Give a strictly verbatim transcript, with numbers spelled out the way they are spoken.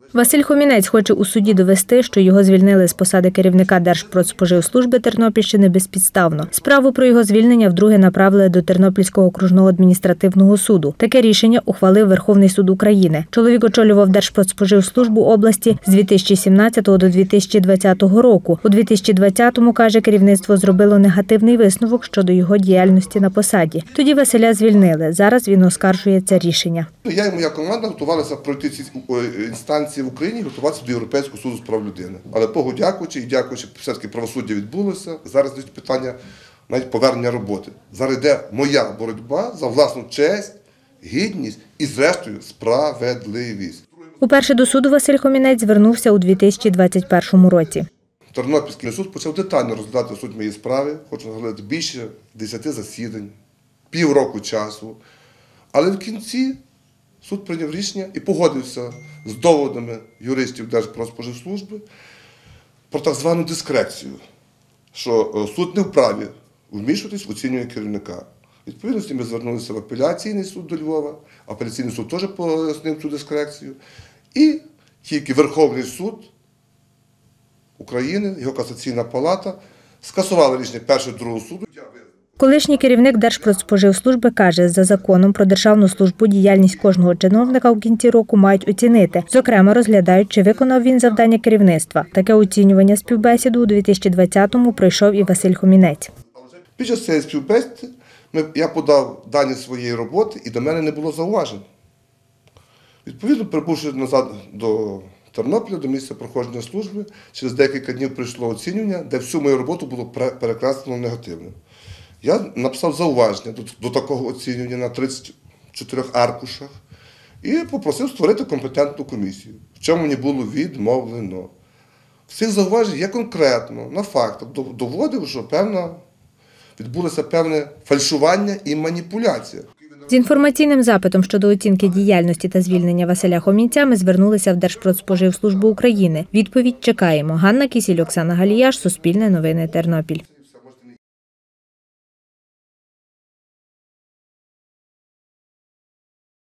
Василь Хомінець хоче у суді довести, що його звільнили з посади керівника Держпродспоживслужби Тернопільщини безпідставно. Справу про його звільнення вдруге направили до Тернопільського окружного адміністративного суду. Таке рішення ухвалив Верховний суд України. Чоловік очолював Держпродспоживслужбу області з дві тисячі сімнадцятого до дві тисячі двадцятого року. У дві тисячі двадцятому, каже, керівництво зробило негативний висновок щодо його діяльності на посаді. Тоді Василя звільнили. Зараз він оскаржує це рішення. Я і моя команда готувалися пройти ці інстанції в Україні, готуватися до Європейського суду з прав людини. Але Богу дякуючи і дякуючи, все-таки правосуддя відбулося. Зараз йдуть питання навіть повернення роботи. Зараз йде моя боротьба за власну честь, гідність і, зрештою, справедливість. Уперше до суду Василь Хомінець звернувся у дві тисячі двадцять першому році. Тернопільський суд почав детально розглядати суть моєї справи. Хочу нагадати, більше десяти засідань, півроку часу. Але в кінці суд прийняв рішення і погодився з доводами юристів Держпродспоживслужби про так звану дискрецію, що суд не вправі вмішуватись в оцінювання керівника. Відповідно, ми звернулися в апеляційний суд до Львова, апеляційний суд теж пояснив цю дискрецію. І тільки Верховний суд України, його касаційна палата, скасували рішення першого і другого суду. Колишній керівник Держпродспоживслужби каже, за законом про державну службу діяльність кожного чиновника в кінці року мають оцінити. Зокрема, розглядають, чи виконав він завдання керівництва. Таке оцінювання співбесіду у дві тисячі двадцятому пройшов і Василь Хомінець. Під час цієї співбесіди я подав дані своєї роботи і до мене не було зауважень. Відповідно, прибувши назад до Тернополя, до місця проходження служби, через декілька днів прийшло оцінювання, де всю мою роботу було перекреслено негативно. Я написав зауваження до, до такого оцінювання на тридцять чотирьох аркушах і попросив створити компетентну комісію, в чому мені було відмовлено. В цих зауваженнях я конкретно, на фактах, доводив, що певна, відбулося певне фальшування і маніпуляція. З інформаційним запитом щодо оцінки діяльності та звільнення Василя Хомінця ми звернулися в Держпродспоживслужбу України. Відповідь чекаємо. Ганна Кісіль, Оксана Галіяш, Суспільне новини, Тернопіль.